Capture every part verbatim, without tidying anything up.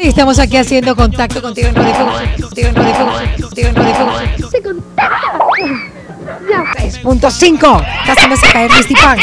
Estamos aquí haciendo contacto contigo en Radio Fuego, contigo en Radio Fuego, contigo en Radio Fuego. Se contacta. Ya. tres punto cinco. Casi me hace caer Luis Tipán.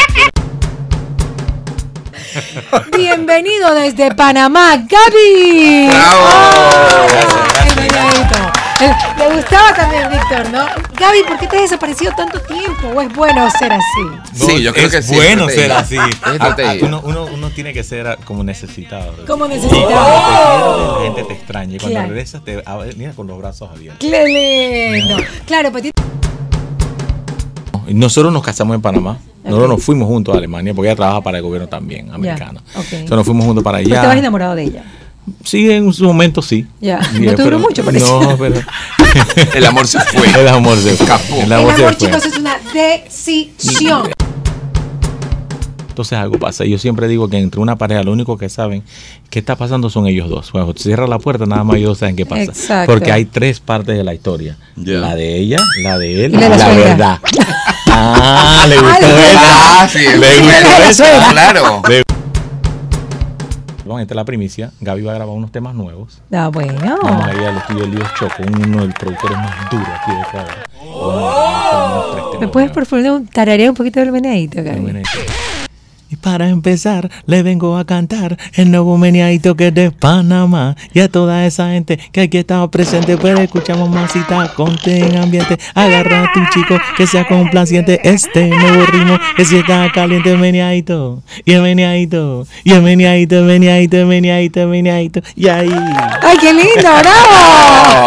Bienvenido desde Panamá, Gaby. ¡Bravo! Oh, Gracias, gracias. Le gustaba también, Víctor, ¿no? Gaby, ¿por qué te has desaparecido tanto tiempo? ¿O es bueno ser así? Sí, yo creo es que sí. bueno es ser así. A, a, uno, uno, uno tiene que ser como necesitado. Como Y necesitado. cuando te pierdes, la gente te extraña. Y cuando Claro. regresas, te mira con los brazos abiertos. ¡Qué lindo! Claro, pues Nosotros nos casamos en Panamá. Nosotros nos fuimos juntos a Alemania porque ella trabaja para el gobierno también, americano. Ya, okay. Entonces nos fuimos juntos para allá. ¿Pero estabas enamorado de ella? Sí, en su momento sí. Ya, Sí, no te duró pero- mucho, parece. No, pero El amor se fue. el amor se fue. Escapó. El El amor amor, se fue. chicos, es una decisión. Entonces algo pasa. Yo siempre digo que entre una pareja lo único que saben qué está pasando son ellos dos. Cuando se cierra la puerta, nada más ellos dos saben qué pasa. Exacto. Porque hay tres partes de la historia. Ya. La de ella, la de él Y y la la, de la suegra. verdad. Ah, le gustó Ah, esa. Ah, sí. Le Y la de gustó la esa. suegra. Claro. Le- Bueno, esta es la primicia. Gaby va a grabar unos temas nuevos. Ah, bueno. Vamos a ir al estudio Líos Choco, uno de los productores más duros aquí de Ecuador. Oh. ¿Me puedes por favor un tararear un poquito del meneadito, Gaby? Y para empezar, le vengo a cantar el nuevo meneadito que es de Panamá. Y a toda esa gente que aquí estaba presente, pues escuchamos masita, conte en ambiente. Agarra a tu chico que sea complaciente. Este nuevo ritmo que si está caliente, meneadito. Y el meneadito, y el meneadito, el meneadito, el meneadito, el meneadito. Y ahí. ¡Ay, qué lindo! ¡Bravo!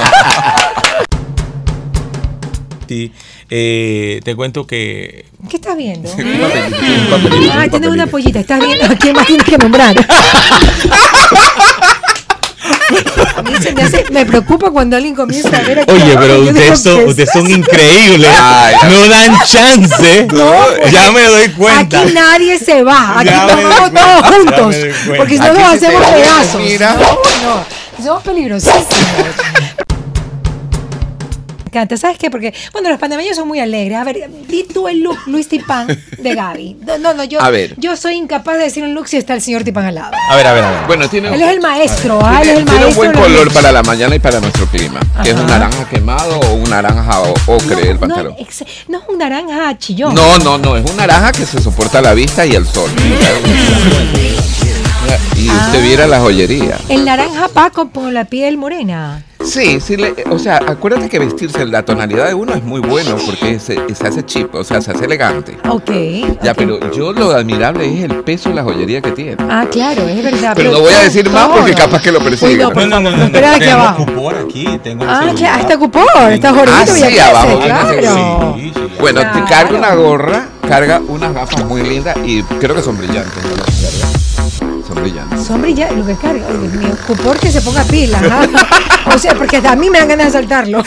Sí, eh, te cuento que ¿Qué estás viendo? un papelito, un papelito, Ah, un tienes una papelito. pollita. ¿Estás viendo? ¿A quién más tienes que nombrar? A mí se me, hace- me preocupa cuando alguien comienza a ver aquí. Oye, pero Yo digo, ustedes son, ¿qué es ustedes son eso? increíbles. Ay, No dan chance. Ya me doy cuenta. Aquí nadie se va. Aquí Ya nos me vamos doy todos cuenta, ya juntos. me doy cuenta. Porque si no Aquí nos sí te hacemos ven, pedazos. mira. No, no. Somos peligrosísimos. Me encanta. ¿Sabes qué? Porque, bueno, los panameños son muy alegres. A ver, di tú el look Luis Tipán de Gaby. No, no, no, yo, A ver. yo soy incapaz de decir un look si está el señor Tipán al lado. A ver, a ver, a ver. Bueno, tiene, Él es el maestro, ah, él es tiene, el tiene un maestro. buen de los color looks. para la mañana y para nuestro clima. Que es un Ajá. naranja quemado o un naranja o- ocre el pantalón. No, ex- no es un naranja chillón. No, no, no. Es un naranja que se soporta la vista y el sol. Y usted viera la joyería. El naranja Paco con la piel morena. Sí, sí, le- o sea, acuérdate que vestirse, la tonalidad de uno es muy bueno porque se, se hace chip, o sea, se hace elegante. Ok. Ya, ok. pero yo lo admirable es el peso de la joyería que tiene. Ah, claro, es verdad. Pero no voy a todo- decir más porque todo. capaz que lo persiguen. Uy, no, por No, no, no, favor, no, espera no, aquí tengo abajo. cupón aquí, tengo Ah, seguridad. claro, hasta cupón, está Ah, Jorgito sí, Villavicencio, abajo, claro. Sí, sí, sí. Bueno, te Claro. carga una gorra, carga unas gafas muy lindas y creo que son brillantes. ¿no? Son brillantes. Son brillantes, lo que carga. Ay, Dios mío, cupón que se ponga pilas. ¿ah? O sea, porque hasta a mí me dan ganas de saltarlo.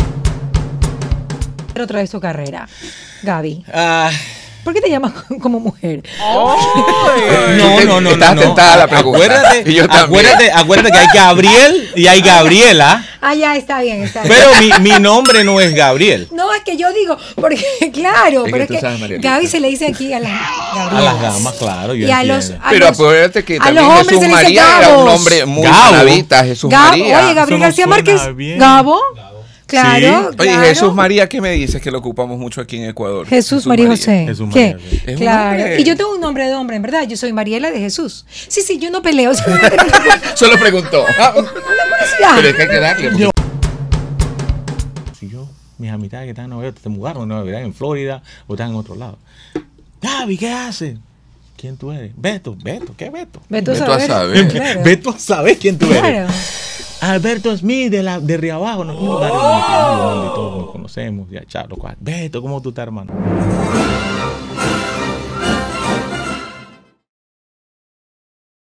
Otra vez tu carrera, Gaby. Ah, ¿Por qué te llamas como mujer? no, no, no, Estás no, no. tentada a la pregunta. Acuérdate, Y yo también. acuérdate, acuérdate que hay Gabriel y hay Gabriela, Ah, ya, está bien, está bien. pero mi, mi nombre no es Gabriel. No, es que yo digo, porque claro, Es pero que es tú que sabes, Marielita. Gaby se le dice aquí a las A Gabrielas. las damas, claro, yo Y a los, entiendo. a Pero los- acuérdate que a también los hombres Jesús se le dice María era un Gabos. nombre muy Gabo. navita, Jesús Gabo, María. oye, Gabriel Eso no García suena Márquez, bien. Gabo, claro, Sí. Oye, claro. Jesús María, ¿qué me dices que lo ocupamos mucho aquí en Ecuador? Jesús María José. Jesús ¿Qué? María, sí. Es un Claro. nombre. Y yo tengo un nombre de hombre, en verdad. Yo soy Mariela de Jesús. Sí, sí, yo no peleo. Una Solo preguntó. curiosidad. Pero es que hay que darle. porque- Si yo, mis amistades que están en Nueva York, te mudaron en Nueva York, en Florida o están en otro lado. Gaby, ¿qué haces? ¿Quién tú eres? Beto, Beto, ¿qué Beto? Ve tú a Ve tú a saber. saber. Claro. Beto, ¿sabes quién tú Claro. eres? Alberto Smith de, la, de Río Abajo, ¿no? Un lugar donde todo- donde todos nos conocemos, ya, chao, lo cual. Beto, ¿cómo tú estás, hermano?